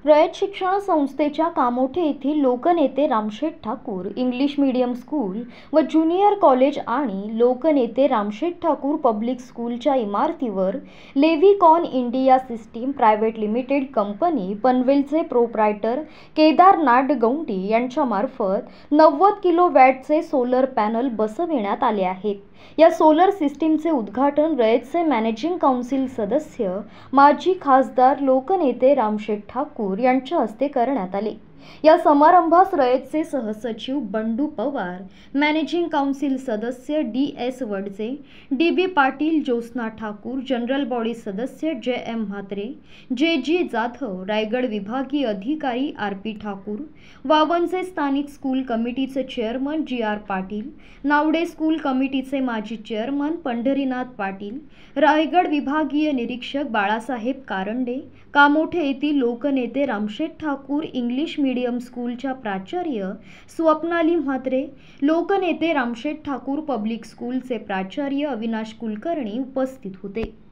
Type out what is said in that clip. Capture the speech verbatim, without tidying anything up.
रयत शिक्षण संस्थेच्या कामोठे येथील लोकनेते Ramsheth Thakur English medium school व ज्युनियर कॉलेज आणि लोकनेते रामशेठ ठाकूर पब्लिक स्कूलच्या इमारतीवर Levicon India system private limited company पनवेलचे प्रोप्रायटर केदारनाथ गौंडी यांच्यामार्फत नव्वद किलो वॅटचे सोलर पॅनल बसविण्यात आले आहेत। या सोलर सिस्टीमचे उद्घाटन रयतचे मॅनेजिंग काउन्सिल सदस्य माजी खासदार लोकनेते रामशेठ ठाकूर यांच्या हस्ते करण्यात आले। या समारंभास रयतचे सहसचिव बंडू पवार, मॅनेजिंग काउन्सिल सदस्य D S Wadje, D B Patil, Jyotsna Thakur, general body सदस्य जे एम म्हात्रे, जे जी जाधव, रायगड विभागीय अधिकारी आर पी ठाकूर, वावनचे स्थानिक स्कूल कमिटीचे chairman G R Patil, Navde school कमिटीचे माजी चेअरमन पंढरीनाथ पाटील, रायगड विभागीय निरीक्षक बाळासाहेब कारंडे, कामोठे येथील लोकनेते रामशेठ ठाकूर इंग्लिश मीडियम स्कूलच्या प्राचार्य स्वप्नाली म्हात्रे, लोकनेते रामशेठ ठाकूर पब्लिक स्कूलचे प्राचार्य अविनाश कुलकर्णी उपस्थित होते।